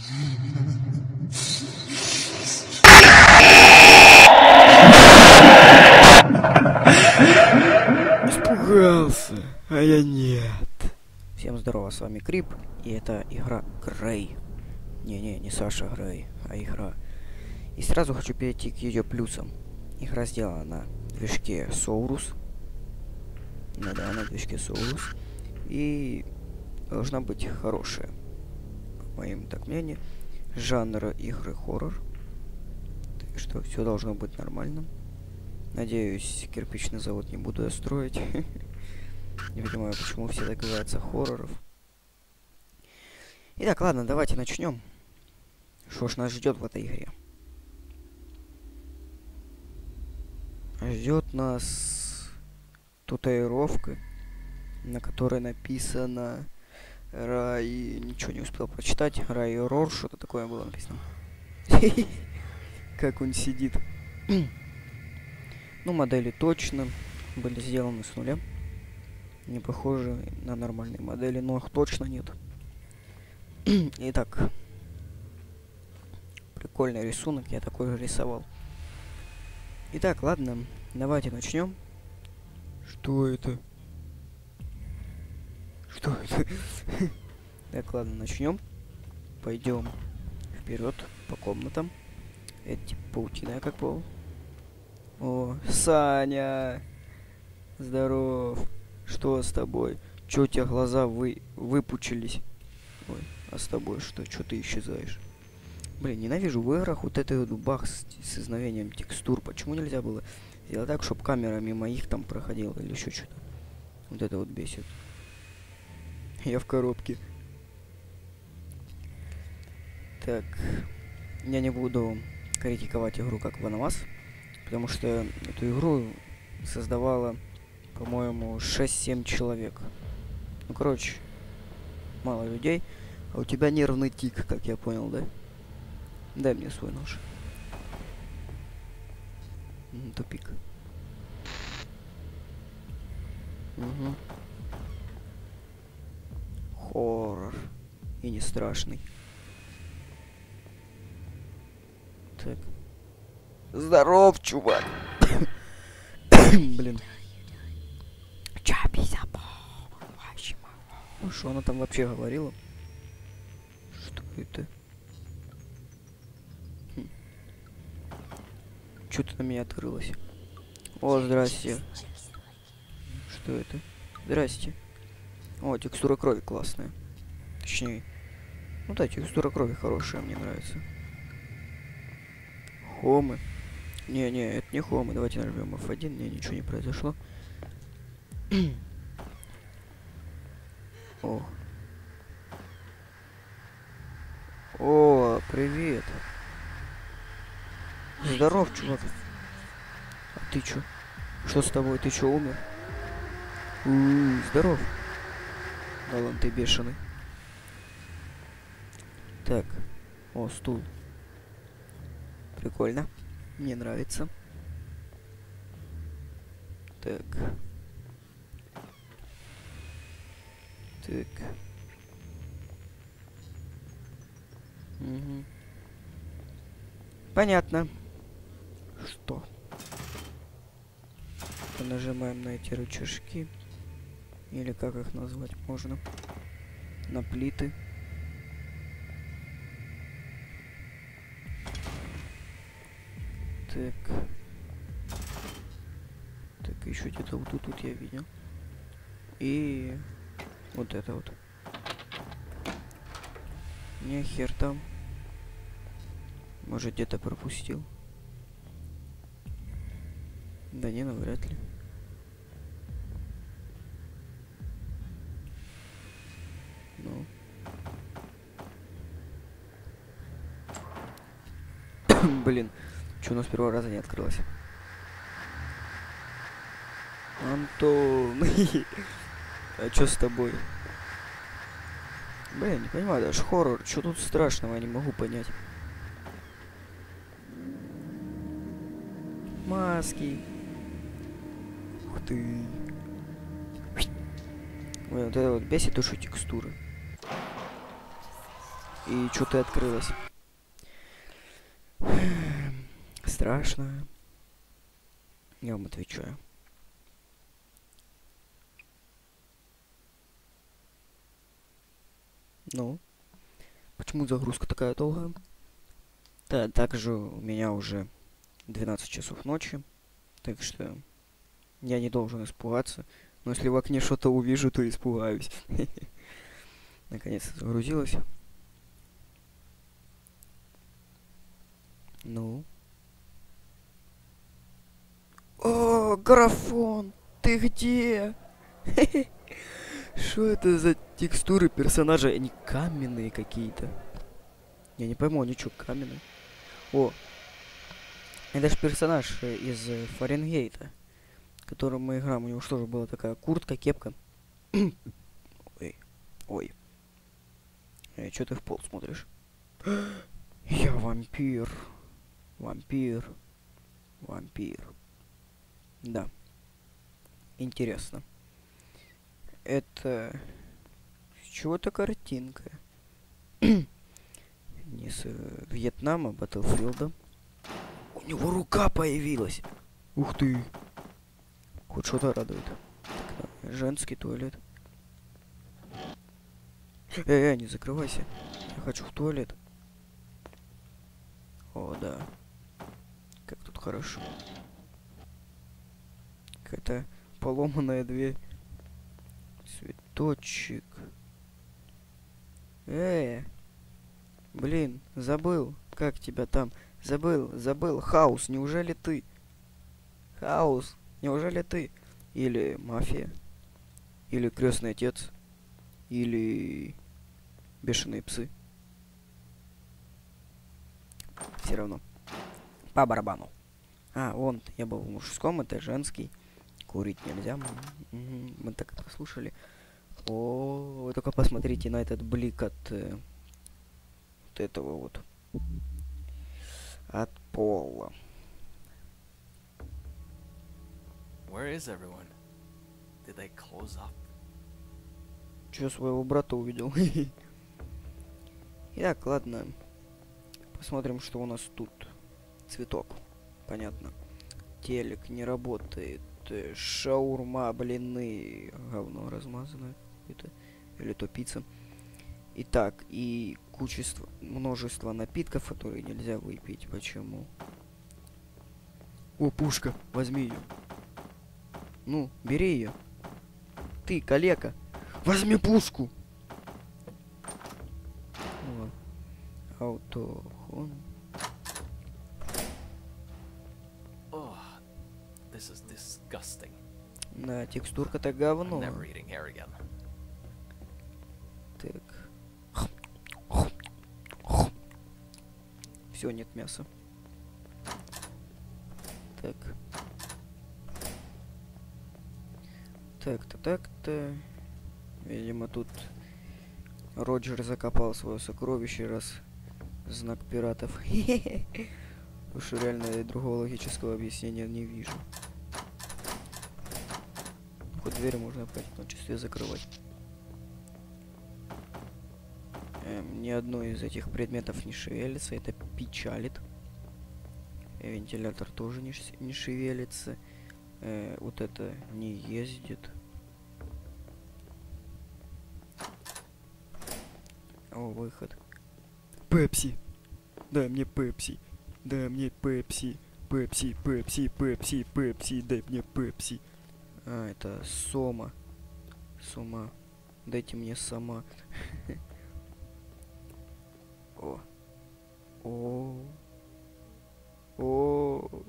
Испугался, а я нет. Всем здорово, с вами Крип, и это игра Грей. Не Саша Грей, а игра. И сразу хочу перейти к ее плюсам. Игра сделана на движке Sourus. Ну да, на движке Sourus. И должна быть хорошая, по моему так мнению. Жанр игры хоррор. Так что все должно быть нормально. Надеюсь, кирпичный завод не буду я строить. Не понимаю, почему все так боятся хорроров. Итак, ладно, давайте начнем. Что ж нас ждет в этой игре? Ждет нас татуировка, на которой написано Рай... Ничего не успел прочитать. Рай Рор, что-то такое было написано. Как он сидит. Ну, модели точно были сделаны с нуля. Не похожи на нормальные модели, но их точно нет. Итак, прикольный рисунок, я такой же рисовал. Итак, ладно, давайте начнем. Что это? Что это? Так, ладно, начнем. Пойдем вперед по комнатам. Это типа паутина, как пол. О, Саня! Здоров! Что с тобой? Чё у тебя глаза выпучились? Ой, а с тобой что? Чё ты исчезаешь? Блин, ненавижу в играх вот этой вот бах с исчезновением текстур. Почему нельзя было сделать так, чтобы камера мимо их там проходила или еще что-то? Вот это вот бесит. Я в коробке. Так, я не буду критиковать игру как Ванамас, потому что эту игру создавала, по-моему, 6-7 человек. Ну, короче, мало людей. А у тебя нервный тик, как я понял, да? Дай мне свой нож. Тупик. Угу. Хоррор. И не страшный. Так. Здоров, чувак! Блин. Ну, что она там вообще говорила? Что это? Что-то на меня открылось. О, здрасте. Что это? Здрасте. О, текстура крови классная. Точнее. Ну да, текстура крови хорошая, мне нравится. Хомы. Не, это не хомы. Давайте нажмем F1. Не, ничего не произошло. О. О, привет. Здоров, чувак. А ты чё? Что с тобой? Ты чё, умер? Здоров. Да ладно, ты бешеный. Так. О, стул. Прикольно. Мне нравится. Так. Так. Угу. Понятно. Что? Нажимаем на эти рычажки. Или как их назвать можно. На плиты. Так. Так, еще где-то вот тут я видел. И вот это вот. Не, хер там. Может, где-то пропустил. Да не, ну вряд ли. Ну. Блин, что у нас с первого раза не открылось? Антон, а чё с тобой? Блин, не понимаю, даже хоррор, что тут страшного, я не могу понять. Маски. Ух ты. Ой, вот это вот бесит душу текстуры. И что-то открылось. Страшно. Я вам отвечаю. Ну, почему загрузка такая долгая? Да, также у меня уже 12 часов ночи, так что я не должен испугаться. Но если в окне что-то увижу, то испугаюсь. Наконец-то загрузилось. Ну. О, графон! Ты где? Что это за текстуры персонажа? Они каменные какие-то. Я не пойму, они что, каменные? О, это же персонаж из Фаренгейта, которым мы играем. У него что же была такая куртка, кепка. Ой, ой. Чё ты в пол смотришь? Я вампир. Вампир. Вампир. Да. Интересно. Это... С чего эта картинка? Не с Вьетнама, Батлфилда. У него рука появилась. Ух ты. Хоть что-то радует. Так, да, женский туалет. Не закрывайся. Я хочу в туалет. О, да. Как тут хорошо. Какая-то поломанная дверь. Цветочек. Блин, забыл. Как тебя там? Забыл. Хаус, неужели ты? Хаус, неужели ты? Или мафия? Или крестный отец? Или бешеные псы? Все равно. По барабану. А, вон, я был в мужском, это женский. Курить нельзя. Мы так послушали. О, вы только посмотрите на этот блик от вот этого вот. От пола. Where is everyone? Did they close up? Чё, своего брата увидел? Итак, ладно. Посмотрим, что у нас тут. Цветок. Понятно. Телек не работает. Шаурма, блины. Говно размазанное какое-то. Или то пицца. Итак, и множество напитков, которые нельзя выпить. Почему? О, пушка. Возьми ее. Ну, бери ее. Ты, калека. Возьми пушку. Аутохон. Oh, this is disgusting. Да, текстурка-то I'm говно. never eating hair again. Так. Все, нет мяса. Так. Так-то. Видимо, тут Роджер закопал свое сокровище, раз знак пиратов. Уж реально другого логического объяснения не вижу. Хоть дверь можно опять в числе закрывать. Ни одно из этих предметов не шевелится, это печалит. Вентилятор тоже не шевелится. Вот это не ездит. О, выход. Пепси. Дай мне пепси. Дай мне пепси. Пепси. Дай мне пепси. А, это сома. Сома. Дайте мне сама. О.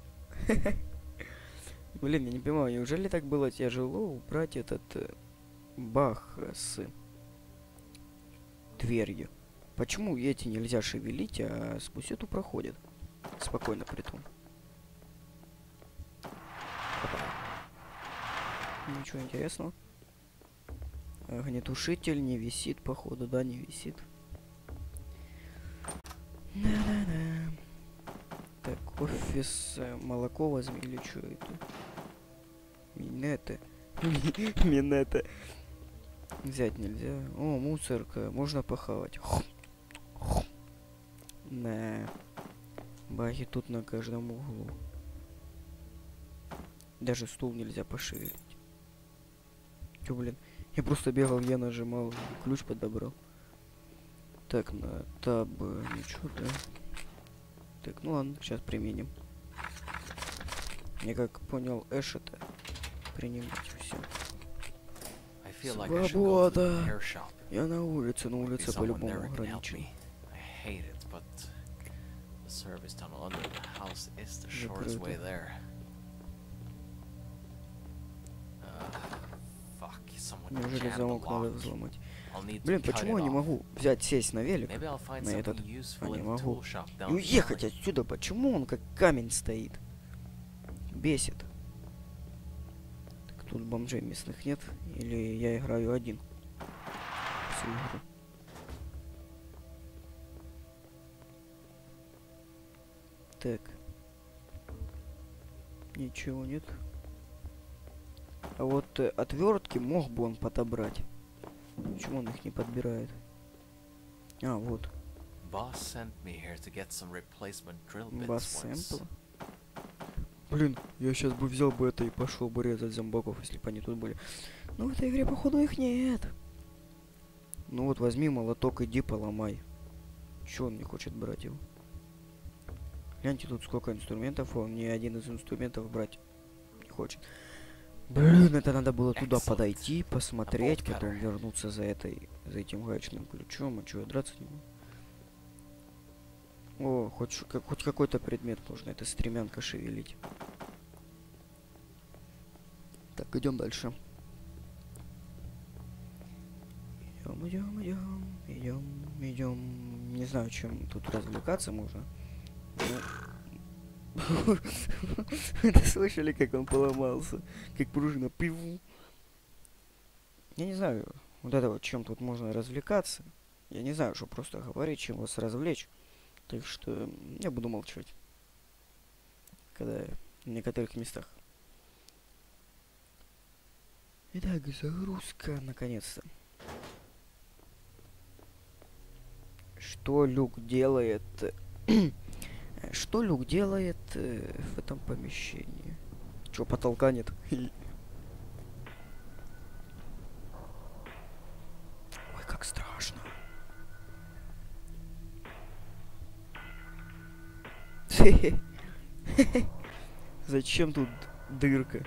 Блин, я не понимаю, неужели так было тяжело убрать этот бах с дверью? Почему эти нельзя шевелить, а сквозь эту проходит? Спокойно притом. Ничего интересного. Огнетушитель не висит, походу, да, не висит. Да-да-да. Так, офис, молоко возьми или что это? Минеты. Минеты. Взять нельзя. О, мусорка, можно похавать. Да. Баги тут на каждом углу. Даже стул нельзя пошевелить. Чё, блин? Я просто бегал, я нажимал, ключ подобрал. Так, на таб, ничего, да? Так, ну ладно, сейчас применим. Я как понял, Эш это принимать все. I feel like I should go to the Свобода! repair shop. Я на улице Be по-любому someone there who can help ограничен. me. I hate it, but the service tunnel under the house is the shortest way Закрыто. there. Fuck, someone Неужели jammed the замок надо lock. взломать? I'll need to Блин, cut почему it я не off. могу взять, сесть на велик Maybe I'll find на этот, something useful не in the могу, tool shop и down the уехать alley. отсюда? Почему он как камень стоит? Бесит. Так тут бомжей местных нет? Или я играю один? Всю игру. Так. Ничего нет. А вот отвертки мог бы он подобрать. Почему он их не подбирает? А, вот. Boss sent me here to get some replacement drill bits Бас once. сэмпл. Блин, я сейчас бы взял бы это и пошел бы резать зомбаков, если бы они тут были. Но в этой игре, походу, их нет. Ну вот, возьми молоток, иди поломай. Чё он не хочет брать его? Гляньте, тут сколько инструментов, он ни один из инструментов брать не хочет. Блин, это надо было туда Excellent. подойти, посмотреть, A bolt потом cutter. вернуться за этим гаечным ключом. А чё, я драться не могу? О, хоть какой-то предмет нужно. Это стремянка шевелить. Так, идем дальше. Идем. Не знаю, чем тут развлекаться можно. Ну, вы слышали, как он поломался? Как пружина. Пиву. Я не знаю, вот это вот, чем тут можно развлекаться. Я не знаю, что просто говорить, чем вас развлечь. Так что я буду молчать. Когда в некоторых местах. Итак, загрузка, наконец-то. Что Люк делает? Что Люк делает в этом помещении? Чё, потолка нет? Ой, как страшно. Зачем тут дырка?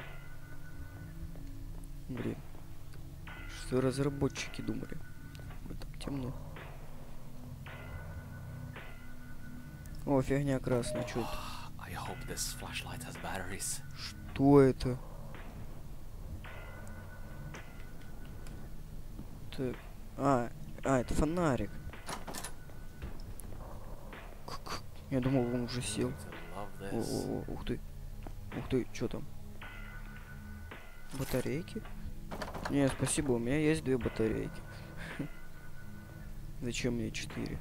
Блин. Что разработчики думали? Там темно. О, фигня красная, чё это? I hope this flashlight has batteries. Что это? Так. Это фонарик. Я думал, он уже сел. Going to love this. Ух ты. Ух ты, что там? Батарейки? Не, спасибо, у меня есть 2 батарейки. Зачем мне 4?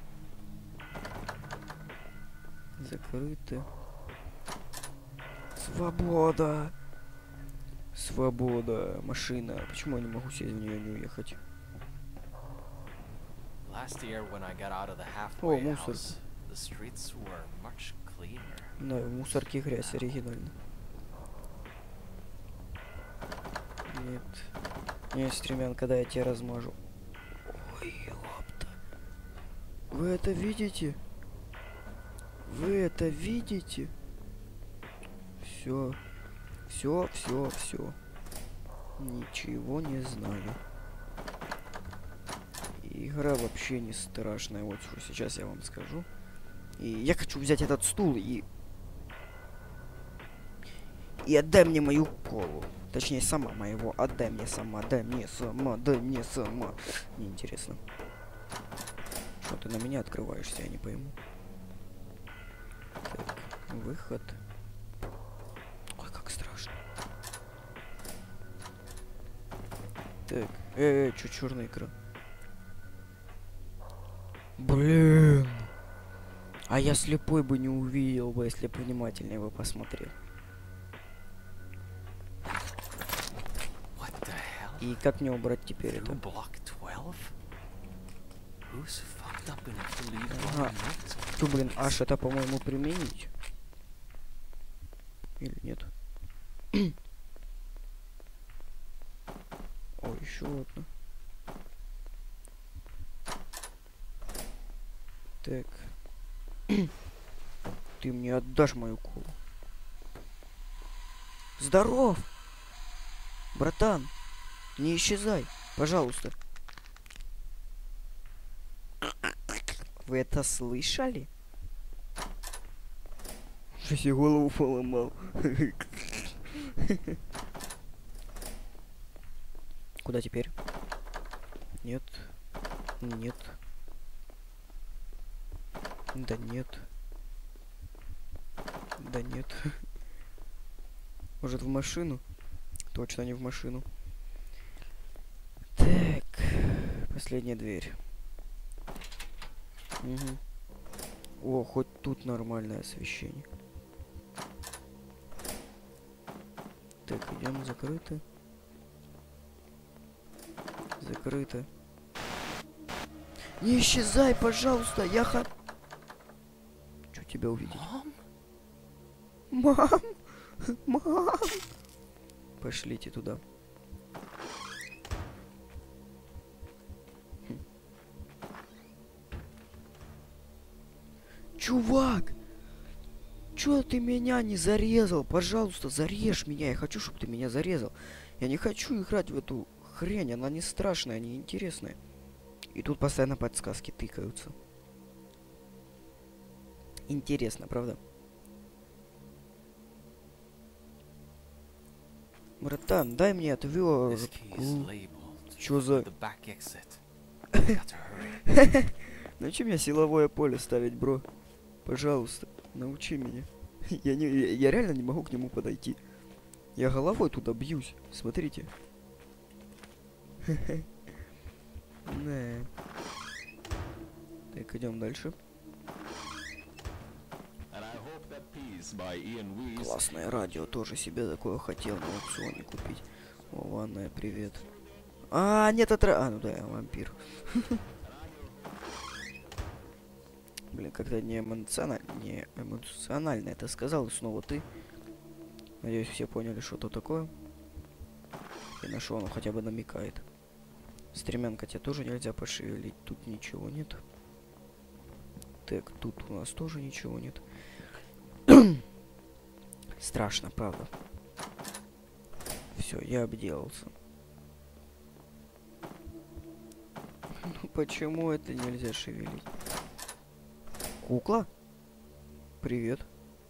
Закрыто. Свобода! Свобода, машина. Почему я не могу сесть в нее и не уехать? Last year, when I got out of the halfway мусор. house, the streets were much cleaner. Да, в мусорке грязь оригинально. Нет. Не, стремян, когда я тебя размажу. Ой, ёпта. Вы это видите? Вы это видите? Все. Все. Ничего не знаю. Игра вообще не страшная. Вот что сейчас я вам скажу. И я хочу взять этот стул и отдай мне мою колу. Точнее, сама моего. Отдай мне сама. Дай мне сама. Неинтересно. Что ты на меня открываешься, я не пойму. Так, выход. Ой, как страшно. Так, чё черный экран? Блин. А я слепой бы не увидел бы, если бы внимательнее бы посмотрел. What the hell? И как мне убрать теперь это? Through block 12? Whose fucking wrapped up in a fully Ага. blown net. Чё, блин, аж это, по-моему, применить? Или нет? О, еще одна. Так. Ты мне отдашь мою колу. Здоров! Братан, не исчезай, пожалуйста. Вы это слышали? Что себе голову поломал. Куда теперь? Нет. Нет. Да нет. Да нет. Может в машину? Точно не в машину. Так. Последняя дверь. Угу. О, хоть тут нормальное освещение. Так, идем, закрыто. Закрыто. Не исчезай, пожалуйста, я Чё тебя увидеть? Mom? Мам! Мам! Пошлите туда. Чувак! Чё ты меня не зарезал? Пожалуйста, зарежь меня. Я хочу, чтобы ты меня зарезал. Я не хочу играть в эту хрень. Она не страшная, не интересная. И тут постоянно подсказки тыкаются. Интересно, правда? Братан, дай мне This key is отвертку. labeled Чё за... the back exit. Gotta hurry. Научи меня силовое поле ставить, бро. Пожалуйста, научи меня. Я реально не могу к нему подойти. Я головой туда бьюсь. Смотрите. Да. Так, идем дальше. Классное радио, тоже себе такое хотел на аукционе купить. О, ванная, привет. А, нет, ну да, я вампир. Блин, как-то не эмоционально это сказал, и снова ты. Надеюсь, все поняли, что это такое. И на что оно хотя бы намекает. Стремянка тебе тоже нельзя пошевелить, тут ничего нет. Так, тут у нас тоже ничего нет. Страшно, правда. Все, я обделался. Ну почему это нельзя шевелить? Кукла? Привет.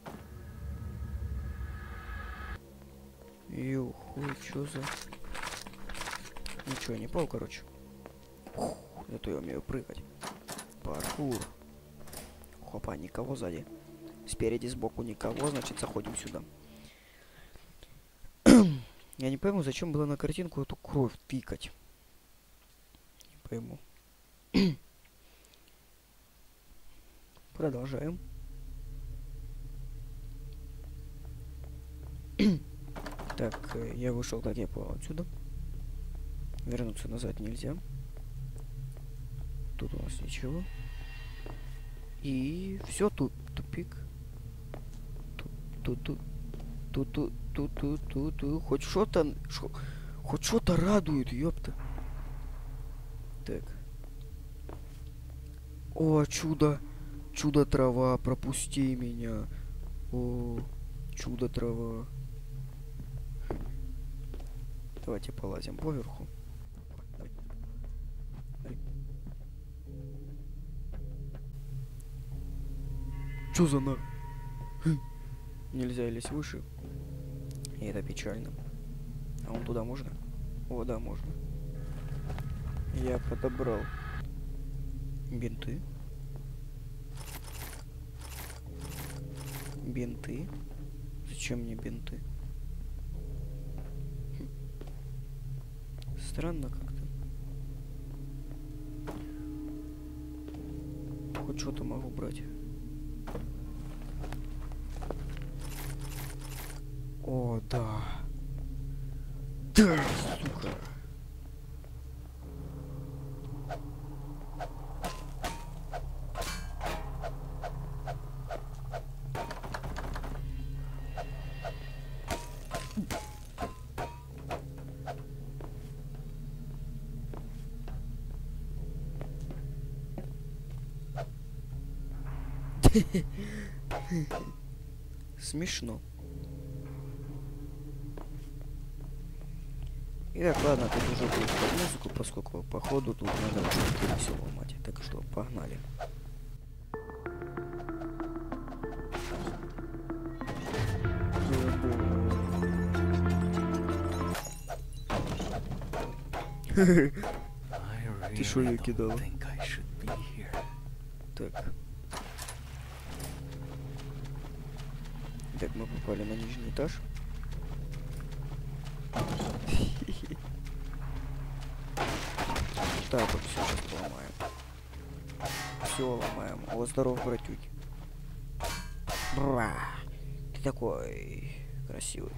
Юху, чё за... Ничего, не пол, короче. Ух, зато я умею прыгать. Паркур. Хопа, никого сзади. Спереди, сбоку никого, значит, заходим сюда. Я не пойму, зачем было на картинку эту кровь тыкать. Не пойму. Продолжаем. Так, я вышел, как я понял, отсюда. Вернуться назад нельзя. Тут у нас ничего. И все, тут тупик. Тут. Хоть что-то... Хоть что-то радует, ёпта. Так. О, чудо. Чудо-трава, пропусти меня. О, чудо-трава. Давайте полазим поверху. Чё за на... Нельзя лезть выше. И это печально. А вон туда можно? О, да, можно. Я подобрал бинты. Бинты. Зачем мне бинты? Странно как-то. Хоть что-то могу брать. О, да. Да, сука. Смешно. Итак, ладно, тут уже будет под музыку, поскольку походу тут надо что-то все ломать. Так что, погнали. Ты шо её кидала? Так. Так, мы попали на нижний этаж. Так, вот все сейчас поломаем. Все ломаем. О, здоров, братюк. Бра! Ты такой красивый.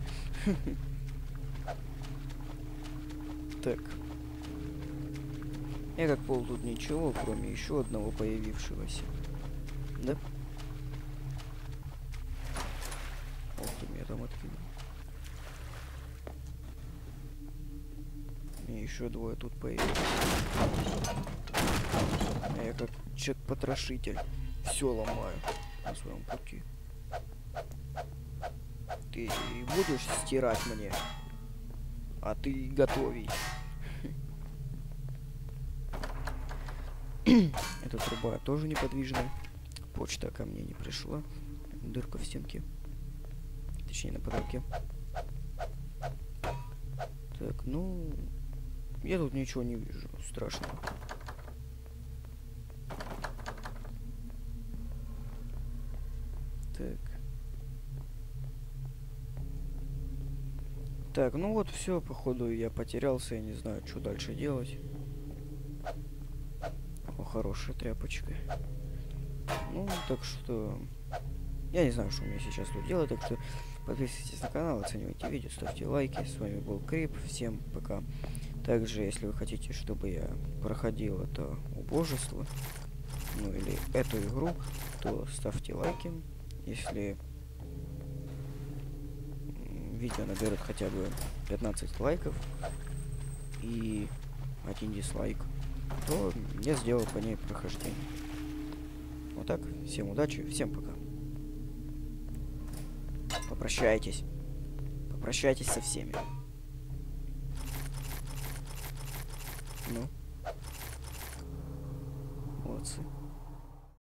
Так. Я как пол тут ничего, кроме еще одного появившегося. Да? Ох, ты меня там откинул. И еще двое тут появились. А я как человек-потрошитель все ломаю на своем пути. Ты будешь стирать мне, а ты готовить. Эта труба тоже неподвижная. Почта ко мне не пришла. Дырка в стенке. Точнее, на потолке. Так, ну... Я тут ничего не вижу страшного. Так. Так, ну вот все, походу я потерялся, я не знаю, что дальше делать. О, хорошая тряпочка. Ну, так что... Я не знаю, что мне сейчас тут делать, так что подписывайтесь на канал, оценивайте видео, ставьте лайки. С вами был Крип, всем пока. Также, если вы хотите, чтобы я проходил это убожество, ну или эту игру, то ставьте лайки. Если видео наберет хотя бы 15 лайков и 1 дизлайк, то я сделаю по ней прохождение. Вот так, всем удачи, всем пока. Попрощайтесь. Попрощайтесь со всеми. Ну. Молодцы.